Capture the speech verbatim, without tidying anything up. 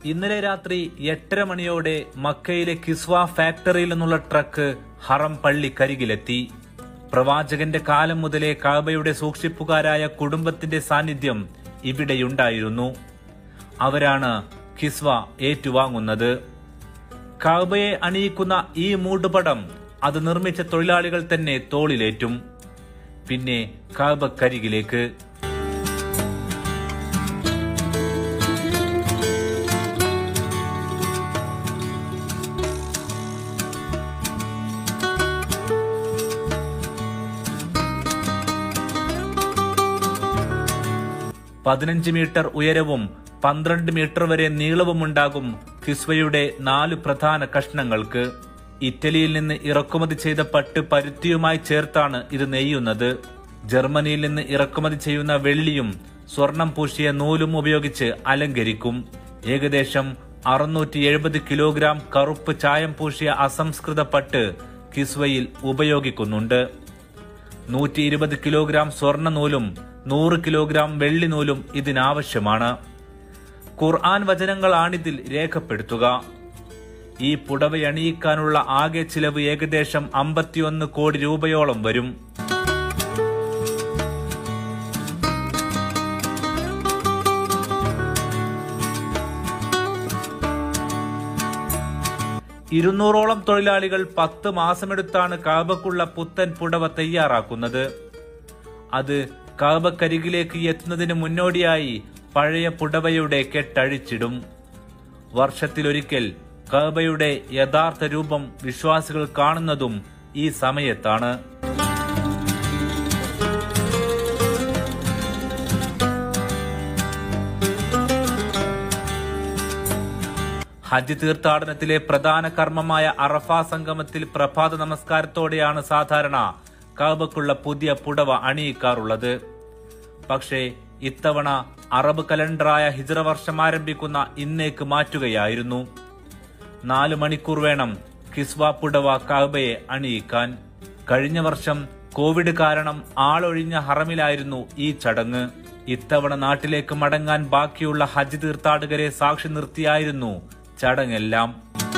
ഇന്നലെ രാത്രി എട്ടര മണിയോടെ മക്കയിലെ കിസ്വ ഫാക്ടറിയിൽ നിന്നുള്ള ട്രക്ക് ഹറം പള്ളിക്കരികിലെത്തി. പ്രവാചകന്റെ കാലം മുതലേ കഅബയുടെ സൂക്ഷിപ്പുകാരായ കുടുംബത്തിന്റെ സാന്നിധ്യം ഇവിടെയുണ്ടായിരുന്നു. അവരാണ് കിസ്വ ഏറ്റുവാങ്ങുന്നത്. കഅബയെ അണിയിക്കുന്ന ഈ മൂടുപടം അത് നിർമ്മിച്ച തൊഴിലാളികൾ തന്നെ തോളിലേറ്റും. പിന്നെ കഅബക്കരികിലേക്ക്. പതിനഞ്ച് മീറ്റർ ഉയരവും പന്ത്രണ്ട് മീറ്റർ വരെ നീളവുമുണ്ടാകും കിസ്വയുടെ നാല് പ്രധാന കഷ്ണങ്ങൾക്ക്. ഇറ്റലിയിൽ നിന്ന് ഇറക്കുമതി ചെയ്ത പട്ട് പരുത്തിയുമായി ചേർത്താണ് ഇത് നെയ്യുന്നത്. ജർമ്മനിയിൽ നിന്ന് ഇറക്കുമതി ചെയ്യുന്ന വെള്ളിയും സ്വർണം പൂശിയ നൂലും ഉപയോഗിച്ച് അലങ്കരിക്കും. ഏകദേശം അറുന്നൂറ്റി എഴുപത് കിലോഗ്രാം കറുപ്പ് ചായം പൂശിയ അസംസ്കൃത പട്ട് കിസ്വയിൽ ഉപയോഗിക്കുന്നുണ്ട്. നൂറ്റി ഇരുപത് കിലോഗ്രാം സ്വർണ്ണ നൂലും നൂറ് കിലോഗ്രാം വെള്ളി നൂലും ഇതിനാവശ്യമാണ്. ഖുർആൻ വചനങ്ങളാണിതിൽ രേഖപ്പെടുത്തുക. ഈ പുടവയണിയിക്കാനുള്ള ആകെ ചിലവ് ഏകദേശം അമ്പത്തിയൊന്ന് കോടി രൂപയോളം വരും. ഇരുന്നൂറോളം തൊഴിലാളികൾ പത്ത് മാസമെടുത്താണ് കഅബക്കുള്ള പുത്തൻ പുടവ തയ്യാറാക്കുന്നത്. അത് കഅബക്കരികിലേക്ക് എത്തുന്നതിന് മുന്നോടിയായി പഴയ പുടവയുടെ കെട്ടഴിച്ചിടും. വർഷത്തിലൊരിക്കൽ കഅബയുടെ യഥാർത്ഥ രൂപം വിശ്വാസികൾ കാണുന്നതും ഈ സമയത്താണ്. ഹജ്ജ് തീർത്ഥാടനത്തിലെ പ്രധാന കർമ്മമായ അറഫ സംഗമത്തിൽ പ്രഭാത നമസ്കാരത്തോടെയാണ് സാധാരണ കഅബക്കുള്ള പുതിയ പുടവ അണിയിക്കാറുള്ളത്. പക്ഷേ ഇത്തവണ അറബ് കലണ്ടറായ ഹിജ്റ വർഷം ആരംഭിക്കുന്ന ഇന്നേക്ക് മാറ്റുകയായിരുന്നു. നാലു മണിക്കൂർ വേണം കിസ്വ പുടവ കഅബയെ അണിയിക്കാൻ. കഴിഞ്ഞ വർഷം കോവിഡ് കാരണം ആളൊഴിഞ്ഞ ഹറമിലായിരുന്നു ഈ ചടങ്ങ്. ഇത്തവണ നാട്ടിലേക്ക് മടങ്ങാൻ ബാക്കിയുള്ള ഹജ്ജ് തീർത്ഥാടകരെ സാക്ഷി നിർത്തിയായിരുന്നു ചടങ്ങെല്ലാം.